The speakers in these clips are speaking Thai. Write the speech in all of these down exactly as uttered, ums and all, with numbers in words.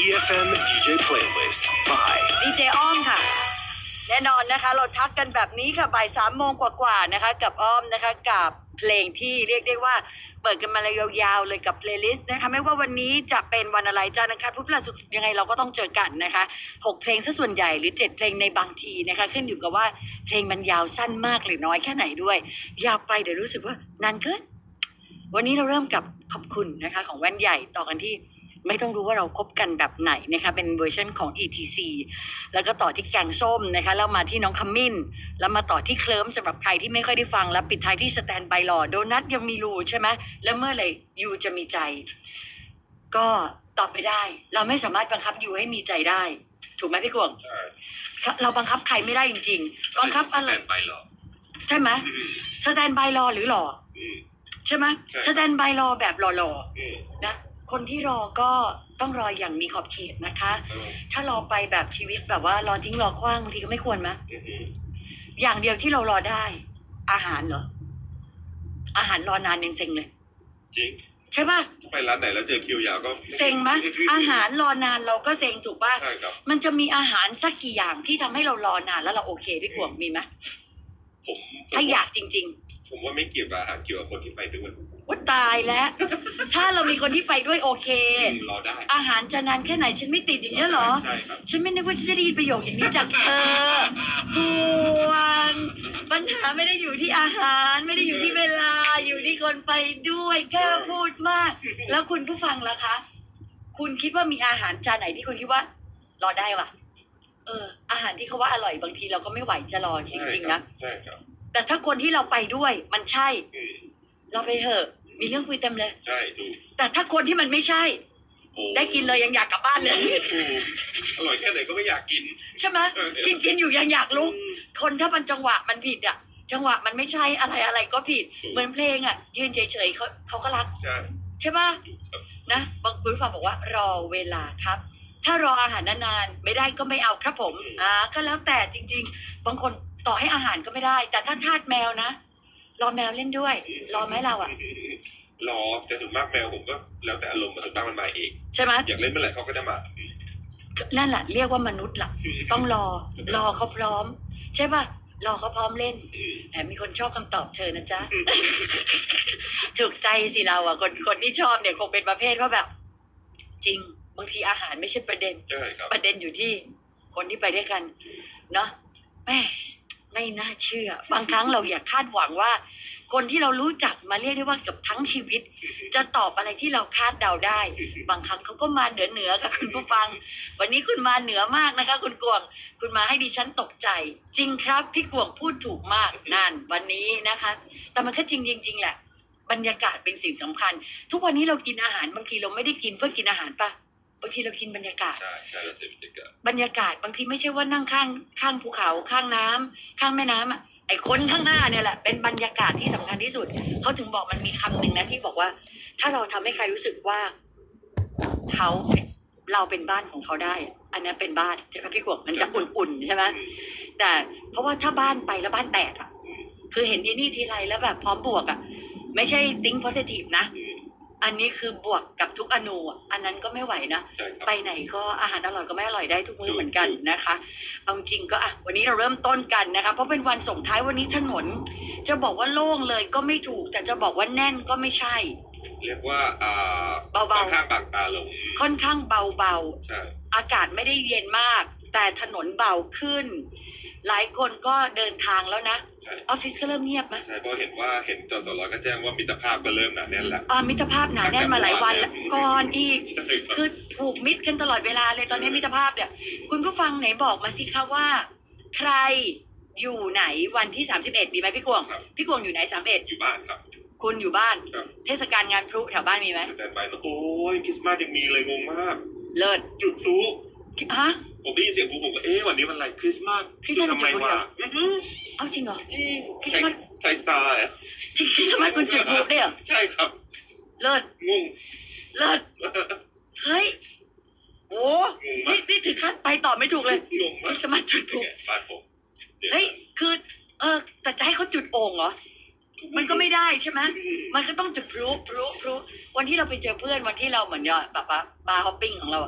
อี เอฟ เอ็ม ดี เจ Playlist by ดีเจอ้อมค่ะแน่นอนนะคะเราทักกันแบบนี้ค่ะบ่ายสามโมงกว่าๆนะคะกับอ้อมนะคะกับเพลงที่เรียกได้ว่าเปิดกันมาเลยยาวๆเลยกับเพลย์ลิสต์นะคะไม่ว่าวันนี้จะเป็นวันอะไรจันทร์อังคารพุธพฤหัสศุกร์ยังไงเราก็ต้องเจอกันนะคะหกเพลงซะส่วนใหญ่หรือเจ็ดเพลงในบางทีนะคะขึ้นอยู่กับว่าเพลงมันยาวสั้นมากหรือน้อยแค่ไหนด้วยยาวไปเดี๋ยวรู้สึกว่านานเกินวันนี้เราเริ่มกับขอบคุณนะคะของแว่นใหญ่ต่อกันที่ไม่ต้องรู้ว่าเราคบกันแบบไหนนะคะเป็นเวอร์ชันของ อี ที ซี แล้วก็ต่อที่แกงส้มนะคะแล้วมาที่น้องขมิ้นแล้วมาต่อที่เคลิ้มสำหรับใครที่ไม่ค่อยได้ฟังแล้วปิดท้ายที่สแตนบายรอโดนัทยังมีรูใช่ไหมแล้วเมื่อไหร่ยูจะมีใจก็ตอบไม่ได้เราไม่สามารถบังคับยูให้มีใจได้ถูกไหมพี่กวงเราบังคับใครไม่ได้จริงๆบังคับอะไรใช่ไหมสแตนบายรอหรือหล่อใช่ไหมสแตนบายรอแบบหล่อๆนะคนที่รอก็ต้องรออย่างมีขอบเขตนะคะถ้ารอไปแบบชีวิตแบบว่ารอทิ้งรอคว้างบางทีก็ไม่ควรมั้ยอย่างเดียวที่เรารอได้อาหารเหรออาหารรอนานยังเซ็งเลยจริงใช่ป่ะไปร้านไหนแล้วเจอคิวยาวก็เซ็งมั้ยอาหารรอนานเราก็เซ็งถูกป่ะใช่ครับมันจะมีอาหารสักกี่อย่างที่ทำให้เรารอนานแล้วเราโอเคพี่กวงมีมั้ยผมถ้าอยากจริงๆผมว่าไม่เกี่ยวกับอาหารเกี่ยวกับคนที่ไปด้วยว่าตายแล้วถ้าเรามีคนที่ไปด้วยโอเครอได้อาหารจะนานแค่ไหนฉันไม่ติดอย่างเงี้ยหรอใช่ครับฉันไม่นึกว่าฉันจะได้ยินประโยคอย่างนี้จากเธอพวงปัญหาไม่ได้อยู่ที่อาหารไม่ได้อยู่ที่เวลาอยู่ที่คนไปด้วยแค่พูดมากแล้วคุณผู้ฟังล่ะคะคุณคิดว่ามีอาหารจานไหนที่คุณคิดว่ารอได้วะเอออาหารที่เขาว่าอร่อยบางทีเราก็ไม่ไหวจะรอจริงๆนะใช่ครับแต่ถ้าคนที่เราไปด้วยมันใช่เราไปเถอะมีเรื่องคุยเต็มเลยใช่ถูกแต่ถ้าคนที่มันไม่ใช่ได้กินเลยยังอยากกลับบ้านเลยอร่อยแค่ไหนก็ไม่อยากกินใช่ไหมกินกินอยู่ยังอยากลุกคนถ้ามันจังหวะมันผิดอ่ะจังหวะมันไม่ใช่อะไรอะไรก็ผิดเหมือนเพลงอ่ะยืนเฉยๆเขาเขาก็รักใช่ป่ะนะบางคุณฟังบอกว่ารอเวลาครับถ้ารออาหารนานๆไม่ได้ก็ไม่เอาครับผมอ่าก็แล้วแต่จริงๆบางคนต่อให้อาหารก็ไม่ได้แต่ถ้าทาสแมวนะรอแมวเล่นด้วยรอไหมเราอ่ะรอแต่ส่วนมากแมวผมก็แล้วแต่อารมณ์ส่วนมากมันมาเองใช่ไหมอยากเล่นเมื่อไหร่เขาก็จะมานั่นแหละเรียกว่ามนุษย์ล่ะต้องรอรอเขาพร้อมใช่ป่ะรอเขาพร้อมเล่นแอบมีคนชอบคำตอบเธอนะจ๊ะ ถูกใจสิเราอ่ะคนคนที่ชอบเนี่ยคงเป็นประเภทว่าแบบจริงบางทีอาหารไม่ใช่ประเด็นประเด็นอยู่ที่คนที่ไปด้วยกันเนาะแม่ไม่น่าเชื่อบางครั้งเราอยากคาดหวังว่าคนที่เรารู้จักมาเรียกได้ว่าเกือบทั้งชีวิตจะตอบอะไรที่เราคาดเดาได้บางครั้งเขาก็มาเหนือเหนือกับคุณผู้ฟังวันนี้คุณมาเหนือมากนะคะคุณกวงคุณมาให้ดิฉันตกใจจริงครับพี่กวงพูดถูกมากนั่นวันนี้นะคะแต่มันก็จริงจริงๆแหละบรรยากาศเป็นสิ่งสำคัญทุกวันนี้เรากินอาหารบางทีเราไม่ได้กินเพื่อกินอาหารป่ะบางทีเรากินบรรยากาศใช่ใช่เราเสพบรรยากาศบรรยากาศบางทีไม่ใช่ว่านั่งข้างข้างภูเขาข้างน้ำข้างแม่น้ำอ่ะไอ้คนข้างหน้าเนี่ยแหละเป็นบรรยากาศที่สำคัญที่สุดเขาถึงบอกมันมีคำหนึ่งนะที่บอกว่าถ้าเราทำให้ใครรู้สึกว่าเขาเราเป็นบ้านของเขาได้อันนี้เป็นบ้านใช่ไหมพี่ขวบมันจะอุ่นๆใช่ไหมแต่เพราะว่าถ้าบ้านไปแล้วบ้านแตกอ่ะคือเห็นไอ้นี่ทีไรแล้วแบบพร้อมบวกอ่ะไม่ใช่ติ้งโพสิทีฟนะอันนี้คือบวกกับทุกอนูอันนั้นก็ไม่ไหวนะไปไหนก็อาหารอร่อยก็ไม่อร่อยได้ทุกมื้อเหมือนกันนะคะเอาจริงก็อ่ะวันนี้เราเริ่มต้นกันนะคะเพราะเป็นวันส่งท้ายวันนี้ถนนจะบอกว่าโล่งเลยก็ไม่ถูกแต่จะบอกว่าแน่นก็ไม่ใช่เรียกว่าอ่าเบาๆค่อนข้างบางตาลงค่อนข้างเบาๆใช่อากาศไม่ได้เย็นมากแต่ถนนเบาขึ้นหลายคนก็เดินทางแล้วนะออฟฟิศก็เริ่มเงียบไหมใช่เพราะเห็นว่าเห็นจสรก็แจ้งว่ามิตรภาพก็เริ่มหนาแน่นแล้วอ่ามิตรภาพหนาแน่นมาหลายวันแล้วก่อนอีกคือผูกมิตรกันตลอดเวลาเลยตอนนี้มิตรภาพเนี่ยคุณผู้ฟังไหนบอกมาสิคะว่าใครอยู่ไหนวันที่สามสิบเอ็ดดีไหมพี่กวงพี่กวงอยู่ไหนสามสิบเอ็ดอยู่บ้านครับคุณอยู่บ้านเทศกาลงานพลุแถวบ้านมีไหมสแตนบายโอ้ยคริสต์มาสยังมีเลยงงมากเลิศจุดพลุฮะผมได้ยินเสียงพลุผมก็เอ๊ะวันนี้วันอะไรคริสต์มาสจุดทำไมวะเอาจริงเหรอคริสต์มาสไทยสไตล์จริงคริสต์มาสคุณจุดพลุได้เหรอใช่ครับเลิศงงเลิศเฮ้ยโอ้นี่นี่ถึงขั้นไปต่อไม่ถูกเลยคริสต์มาสจุดพลุบ้านผมเฮ้ยคือเออแต่จะให้เขาจุดโอ่งเหรอมันก็ไม่ได้ใช่ไหมมันก็ต้องจุดพลุพลุพลุวันที่เราไปเจอเพื่อนวันที่เราเหมือนแบบว่าบาร์ฮอปปิ้งของเรา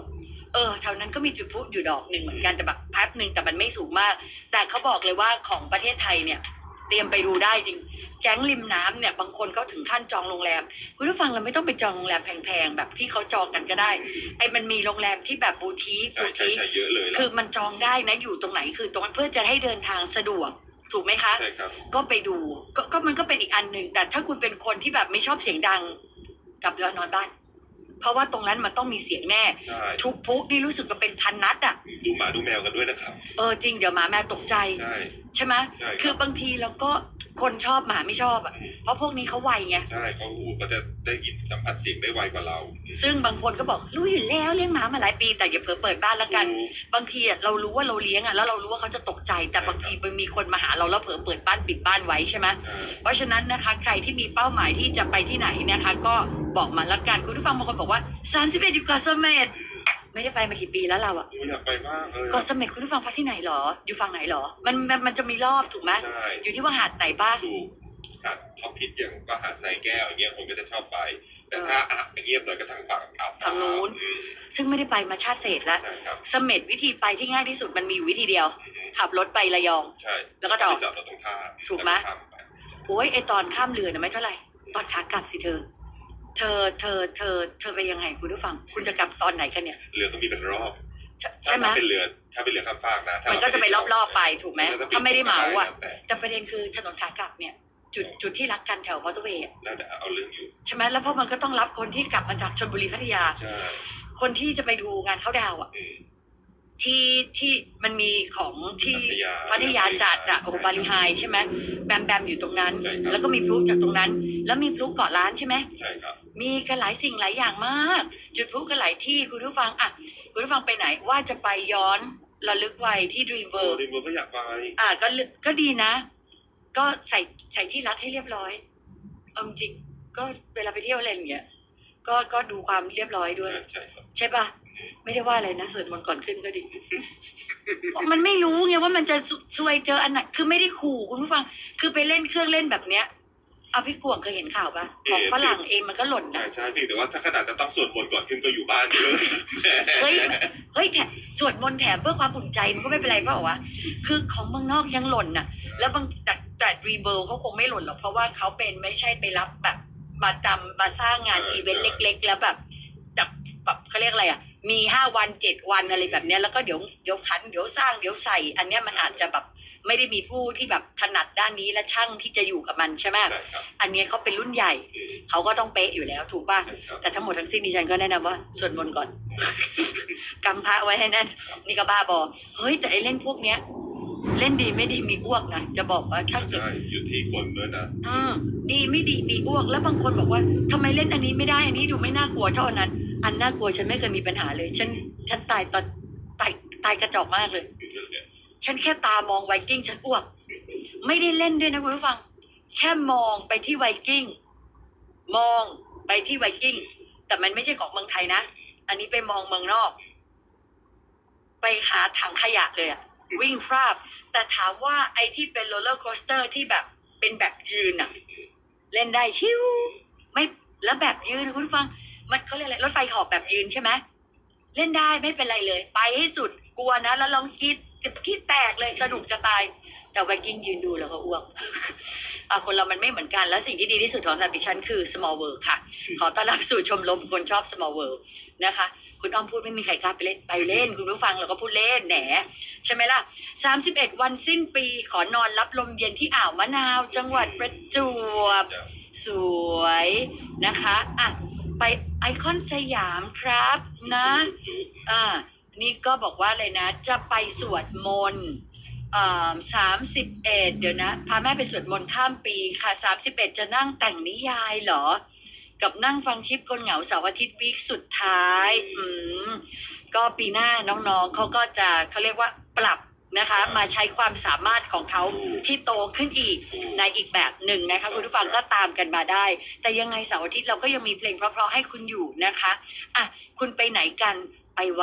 เออแถวนั้นก็มีจุดพลุอยู่ดอกหนึ่งเหมือนกันแต่แบบแป๊บหนึ่งแต่มันไม่สูงมาก แต่เขาบอกเลยว่าของประเทศไทยเนี่ยเตรียมไปดูได้จริงแก๊งริมน้ำเนี่ยบางคนเขาถึงขั้นจองโรงแรมคุณผู้ฟังเราไม่ต้องไปจองโรงแรมแพงๆแบบที่เขาจองกันก็ได้ไอ้มันมีโรงแรมที่แบบบูติกใช่บูใช่ติกใช่เยอะเลยคือมันจองได้นะอยู่ตรงไหนคือตรงนั้นเพื่อจะให้เดินทางสะดวกถูกไหมคะใช่ครับก็ไปดูก็ก็มันก็เป็นอีกอันหนึ่งแต่ถ้าคุณเป็นคนที่แบบไม่ชอบเสียงดังกลับแล้วนอนบ้านเพราะว่าตรงนั้นมันต้องมีเสียงแน่ใช่ทุกพุกนี่รู้สึกว่าเป็นพันนัดอ่ะดูหมาดูแมวกันด้วยนะครับเออจริงเดี๋ยวหมาแม่ตกใจใช่ใช่ไหมใช่ครับคือบางทีเราก็คนชอบหมาไม่ชอบอ่ะเพราะพวกนี้เขาไวไงใช่เขาหูก็จะได้ยินสัมผัสเสียงได้ไวกว่าเราซึ่งบางคนก็บอกรู้อยู่แล้วเลี้ยงหมามาหลายปีแต่อย่าเผลอเปิดบ้านแล้วกันถูกบางทีอะเรารู้ว่าเราเลี้ยงอ่ะแล้วเรารู้ว่าเขาจะตกใจแต่บางทีมันมีคนมาหาเราแล้วเผลอเปิดบ้านปิดบ้านไว้ใช่ไหมใช่เพราะฉะนั้นนะคะใครที่มีเป้าหมายที่จะไปที่ไหนนะคะ ก็บอกมาละกันคุณผู้ฟังบางคนบอกว่าสามสิบเอ็ดอยู่เกาะเสม็ดไม่ได้ไปมากี่ปีแล้วเราอะโอ้ยอยากไปมากเลยเกาะเสม็ดคุณผู้ฟังพักที่ไหนหรออยู่ฝั่งไหนหรอมันมันมันจะมีรอบถูกไหมใช่อยู่ที่ว่าหาดไหนบ้างถูกหาดท็อปพิทอย่างก็หาดทรายแก้วอย่างเงี้ยคนก็จะชอบไป แต่ถ้าอ่ะเงียบหน่อยก็ทางฝั่งอ่าวทางนู้นอืมซึ่งไม่ได้ไปมาชาติเศษแล้วใช่ครับเสม็ดวิธีไปที่ง่ายที่สุดมันมีอยู่วิธีเดียวอืมขับรถไประยองใช่แล้วก็จอดไปจอดรถตรงท่าถูกไหมแล้วข้ามไปโอ้ยไอตอนข้ามเรือน่ะไม่เท่าไหร่ตอนขากลับสิเธอ เธอเธอเธอเธอไปยังไงคุณผู้ฟัง คุณจะกลับตอนไหนกันเนี่ยเรือก็มีเป็นรอบใช่ถ้าใช่ไหมถ้าเป็นเรือถ้าเป็นเรือข้ามฟากนะถ้ามันก็จะไปรอบๆไปถูกไหมนก็จะถ้าไม่ได้เหมาอ่ะแต่แต่ประเด็นคือถนนขากลับเนี่ย จุดจุดที่รักกันแถวมอเตอร์เวย์อะน่าจะเอาเรื่องอยู่ใช่ไหมแล้วเพราะมันก็ต้องรับคนที่กลับมาจากชลบุรีพัทยาใช่คนที่จะไปดูงานเข้าดาวอ่ะอืมที่ที่มันมีของที่พัทยาพัทยาจัดอ่ะใช่โอ้โหบาลีไฮใช่ไหมแบมแบมอยู่ตรงนั้นใช่ครับแล้วก็มีพลุจากตรงนั้น แล้วมีพลุเกาะล้านใช่ไหมใช่ครับมีกันหลายสิ่งหลายอย่างมาก จุดพลุกันหลายที่คุณผู้ฟังอ่ะคุณผู้ฟังไปไหนว่าจะไปย้อนระลึกไว้ที่ Dream โอ้ World ดิมเบอร์ก็อยากไปอ่ะก็ลึก็ดีนะ ก็ใส่ใส่ที่รัดให้เรียบร้อยเอาจริงก็เวลาไปเที่ยวอะไรอย่างเงี้ยก็ก็ดูความเรียบร้อยด้วยใช่ใช่ครับใช่ปะไม่ได้ว่าอะไรนะสวดมนต์ก่อนขึ้นก็ดี มันไม่รู้ไงว่ามันจะซวยเจออันไหนคือไม่ได้ขู่คุณผู้ฟัง คือไปเล่นเครื่องเล่นแบบเนี้ยเอาพี่กวงเคยเห็นข่าวปะของฝรั่งเองมันก็หล่นใช่นะใช่เพียงแต่ว่าถ้าขนาดจะต้องสวดมนต์ก่อนขึ้นก็อยู่บ้านเลยเฮ้ยเฮ้ยแถมสวดมนต์แถมเพื่อความอุ่นใจมันก็ไม่เป็นไรเปล่าวะคือของเมืองนอกยังหล่นน่ะ แล้วบางแต่แต่ดรีมเบิร์เขาคงไม่หล่นหรอกเพราะว่าเขาเป็นไม่ใช่ไปรับแบบมาจำมาสร้างงานเอออีเวนต์ใช่เล็ก ๆ แล้วแบบแบบแบบเขาเรียกอะไรอ่ะ มีห้าวันเจ็ดวันอะไรแบบเนี้ยแล้วก็เดี๋ยวเดี๋ยวคันเดี๋ยวสร้างเดี๋ยวใส่ อันเนี้ยมันอาจจะแบบไม่ได้มีผู้ที่แบบถนัดด้านนี้และช่างที่จะอยู่กับมันใช่ไหมใช่ครับอันเนี้ยเขาเป็นรุ่นใหญ่อืมเขาก็ต้องเป๊ะอยู่แล้วถูกป่ะใช่ครับแต่ทั้งหมดทั้งสิ้นดิฉันก็แนะนำว่าสวดมนต์ก่อน กำพระไว้ให้แน่นนี่ก็บ้าบอเฮ้ยแต่ไอ้เล่นพวกเนี้ย เล่นดีไม่ดีมีอ้วกนะจะบอกว่าถ้าเกิดใช่อยู่ที่คนด้วยนะอืมดีไม่ดีมีอ้วกแล้วบางคนบอกว่าทำไมเล่นอันนี้ไม่ได้อันนี้ดูไม่น่ากลัวเท่าอันนั้น อันน่ากลัวฉันไม่เคยมีปัญหาเลย ฉันฉันตายตอนตายตายกระจอกมากเลย ฉันแค่ตามองไวกิ้งฉันอ้วก ไม่ได้เล่นด้วยนะคุณผู้ฟัง แค่มองไปที่ไวกิ้งมองไปที่ไวกิ้งแต่มันไม่ใช่ของเมืองไทยนะ อันนี้ไปมองเมืองนอก ไปหาถังขยะเลยอะวิ่งฟราบ แต่ถามว่าไอ้ที่เป็นโรลเลอร์โคสเตอร์ที่แบบเป็นแบบยืนอะเล่นได้ชิวไม่แล้วแบบยืนนะคุณผู้ฟัง มันเขาเรียกอะไรรถไฟเหอบแบบยืนใช่ไหมเล่นได้ไม่เป็นไรเลย ไปให้สุดกลัวนะ แล้วลองคิดคิดแตกเลยสนุกจะตาย แต่ไวกิ้งยืนดูแล้วก็อ้วก อ่ะคนเรามันไม่เหมือนกันแล้วสิ่งที่ดีที่สุดของสำหรับดิฉันคือ small world ค่ะ ขอต้อนรับสู่ชมรมคนชอบ small world นะคะ คุณอ้อมพูดไม่มีใครกล้าไปเล่นไปเล่น คุณผู้ฟังเราก็พูดเล่นแหนใช่ไหมล่ะสามสิบเอ็ดวันสิ้นปีขอนอนรับลมเย็นที่อ่าวมะนาว จังหวัดประจวบ สวยนะคะอ่ะไปไอคอนสยามครับนะอ่านี่ก็บอกว่าเลยนะ จะไปสวดมนต์อ่าสามสิบเอ็ดเดี๋ยวนะพาแม่ไปสวดมนต์ข้ามปีค่ะสามสิบเอ็ดจะนั่งแต่งนิยายเหรอ กับนั่งฟังคลิปคนเหงาเสาร์อาทิตย์วีคสุดท้ายอืมก็ปีหน้าน้องๆเขาก็จะเขาเรียกว่าปรับนะคะมาใช้ความสามารถของเขาที่โตขึ้นอีกในอีกแบบหนึ่งนะคะคุณผู้ฟังก็ตามกันมาได้ แต่ยังไงเสาร์อาทิตย์เราก็ยังมีเพลงเพราะๆให้คุณอยู่นะคะอ่ะคุณไปไหนกันไปวัด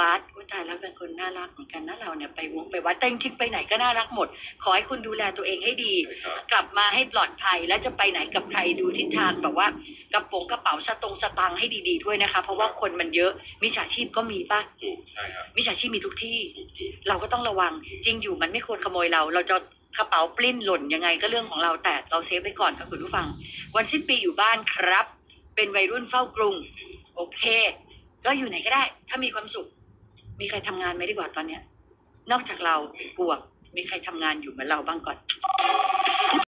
ผู้ตายแล้วเป็นคนน่ารักเหมือนกันนะเราเนี่ยไปวงไปวัดแต่จริงๆไปไหนก็น่ารักหมด ขอให้คุณดูแลตัวเองให้ดีครับกลับมาให้ปลอดภัยและจะไปไหนกับใครดูทิศทางแบบว่ากระโปรงกระเป๋าสตงสตังค์ให้ดีๆด้วยนะคะ เพราะว่าคนมันเยอะมิจฉาชีพก็มีป่ะถูกใช่ครับมิจฉาชีพมีทุกที่ถูกถูกเราก็ต้องระวังจริงอยู่มันไม่ควรขโมยเรา เราจะกระเป๋าปลิ้นหล่นยังไงก็เรื่องของเราแต่เราเซฟไว้ก่อนค่ะคุณผู้ฟัง วันสิ้นปีอยู่บ้านครับ เป็นวัยรุ่นเฝ้ากรุง โอเค ก็อยู่ไหนก็ได้ ถ้ามีความสุข มีใครทำงานไหมดีกว่าตอนเนี้ย นอกจากเรากลัวมีใครทำงานอยู่เหมือนเราบ้างก่อน